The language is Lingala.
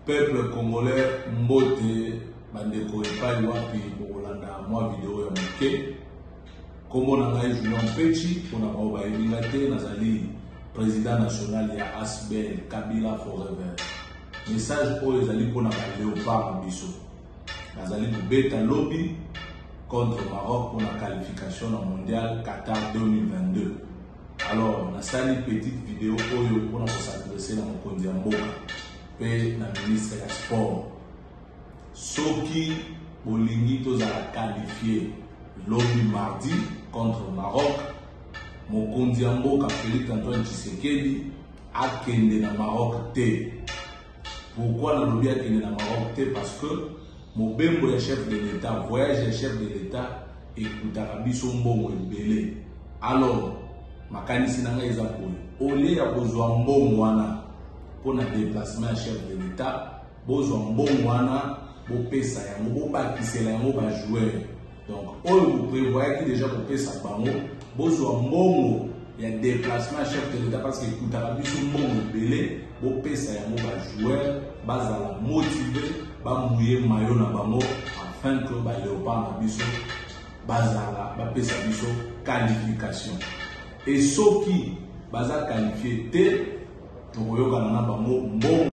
peuple congolais mbote bandeko epai wapi bokolanda mwa video ya moke kombo na ngai Julien Pechi mpona bao bayebinga te nazali président national ya ASBEL Kabila Forever. Message oyo ezali mpona baléopard na biso nazali kobeta lobby contre Maroc pour la qualification au mondial Qatar 2022. Alors, on a une petite vidéo pour s'adresser à mon conduit en boca et la ministre des Sports. Ceux qui ont qualifié lobby mardi contre Maroc, mon conduit en boca Félix Antoine Tshisekedi a kende na Maroc T. Pourquoi le lobby a kende na Maroc T? Parce que mon bembo est chef de l'État, voyage est chef de l'État, et Koutarabi son bon belé. Alors, ma canisi n'a pas été au lieu de besoin bon wana pour le déplacement chef de l'État, besoin bon wana pour pesa ya mo ba kisela ya mo ba joueur. Donc, vous prévoyez que déjà pour pesa bango, besoin bon ya déplacement chef de l'État parce que Koutarabi son bon belé, pour pesa ya mo ba joueur, bazala motivé. Mouiller maillot na bango afin que ba léopard na biso bazala ba pesa biso qualification et ceux qui baza qualifié te to yoka na bango mbongo